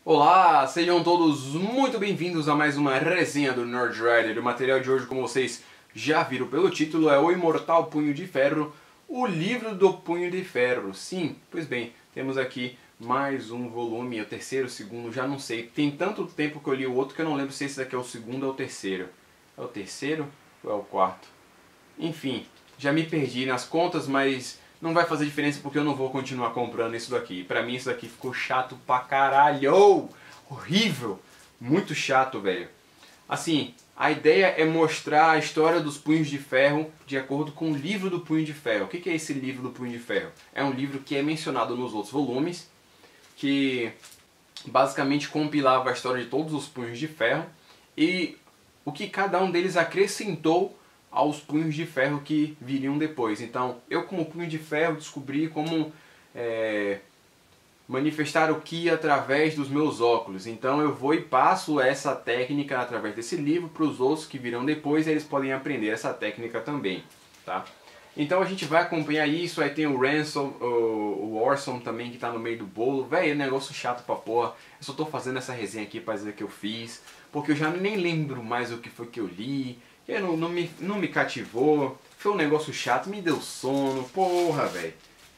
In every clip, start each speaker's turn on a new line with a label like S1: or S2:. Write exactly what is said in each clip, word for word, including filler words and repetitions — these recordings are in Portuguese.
S1: Olá, sejam todos muito bem-vindos a mais uma resenha do Nerd Rider. O material de hoje, como vocês já viram pelo título, é O Imortal Punho de Ferro, o livro do Punho de Ferro. Sim, pois bem, temos aqui mais um volume, o terceiro, o segundo, já não sei. Tem tanto tempo que eu li o outro que eu não lembro se esse daqui é o segundo ou o terceiro. É o terceiro ou é o quarto? Enfim, já me perdi nas contas, mas não vai fazer diferença porque eu não vou continuar comprando isso daqui. Pra mim isso daqui ficou chato pra caralho. Oh, horrível. Muito chato, velho. Assim, a ideia é mostrar a história dos Punhos de Ferro de acordo com o livro do Punho de Ferro. O que é esse livro do Punho de Ferro? É um livro que é mencionado nos outros volumes, que basicamente compilava a história de todos os Punhos de Ferro e o que cada um deles acrescentou aos Punhos de Ferro que viriam depois. Então, eu como Punho de Ferro descobri como é, manifestar o Ki através dos meus óculos. Então eu vou e passo essa técnica através desse livro para os outros que virão depois e eles podem aprender essa técnica também, tá? Então a gente vai acompanhar isso, aí tem o Ransom, o, o Orson também que tá no meio do bolo. Véi, é um negócio chato pra porra. Eu só tô fazendo essa resenha aqui pra dizer que eu fiz, porque eu já nem lembro mais o que foi que eu li. Eu não, não, me, não me cativou, foi um negócio chato, me deu sono, porra, velho.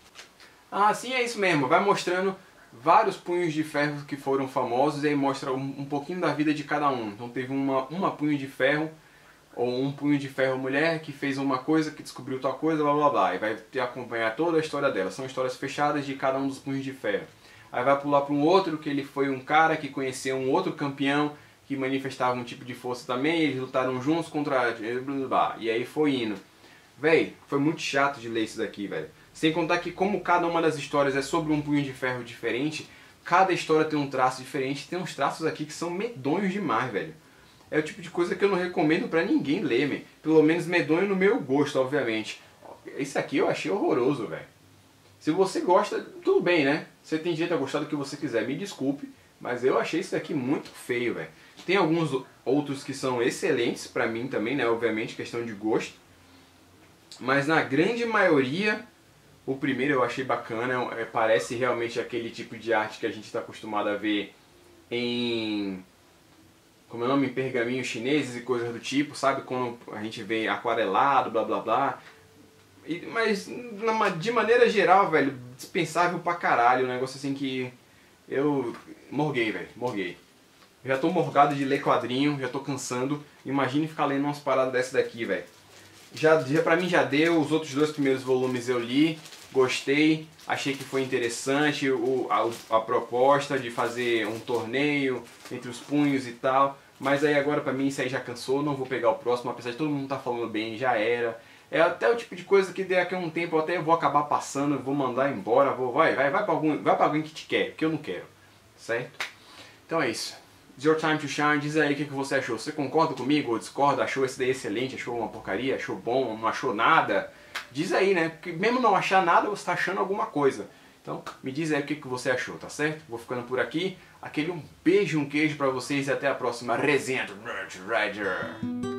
S1: Ah, sim, é isso mesmo, vai mostrando vários punhos de ferro que foram famosos e aí mostra um, um pouquinho da vida de cada um. Então teve uma, uma punho de ferro, ou um punho de ferro mulher que fez uma coisa, que descobriu tal coisa, blá blá blá. E vai te acompanhar toda a história dela, são histórias fechadas de cada um dos punhos de ferro. Aí vai pular para um outro, que ele foi um cara que conheceu um outro campeão, que manifestava um tipo de força também, eles lutaram juntos contra... E aí foi indo. Véi, foi muito chato de ler isso daqui, velho. Sem contar que como cada uma das histórias é sobre um punho de ferro diferente, cada história tem um traço diferente, tem uns traços aqui que são medonhos demais, velho. É o tipo de coisa que eu não recomendo pra ninguém ler, man. Pelo menos medonho no meu gosto, obviamente. Isso aqui eu achei horroroso, velho. Se você gosta, tudo bem, né? Você tem direito a gostar do que você quiser, me desculpe, mas eu achei isso aqui muito feio, velho. Tem alguns outros que são excelentes pra mim também, né? Obviamente, questão de gosto. Mas na grande maioria, o primeiro eu achei bacana. É, parece realmente aquele tipo de arte que a gente está acostumado a ver em... como é o nome? Em pergaminhos chineses e coisas do tipo, sabe? Quando a gente vê aquarelado, blá blá blá. E, mas de maneira geral, velho, dispensável pra caralho. Um negócio assim que eu morguei, velho, morguei. Já tô morgado de ler quadrinho, já tô cansando. Imagine ficar lendo umas paradas dessa daqui, velho. Já, já pra mim já deu, os outros dois primeiros volumes eu li, gostei, achei que foi interessante o, a, a proposta de fazer um torneio entre os punhos e tal. Mas aí agora pra mim isso aí já cansou, não vou pegar o próximo, apesar de todo mundo tá falando bem, já era. É até o tipo de coisa que daqui a um tempo eu até vou acabar passando, vou mandar embora, vou, vai, vai, vai pra algum, vai pra alguém que te quer, porque eu não quero, certo? Então é isso. It's your time to shine. Diz aí o que você achou. Você concorda comigo ou discorda? Achou esse daí excelente? Achou uma porcaria? Achou bom? Não achou nada? Diz aí, né? Porque mesmo não achar nada, você está achando alguma coisa. Então, me diz aí o que você achou, tá certo? Vou ficando por aqui. Aquele um beijo, um queijo pra vocês e até a próxima resenha do Nerd Rider.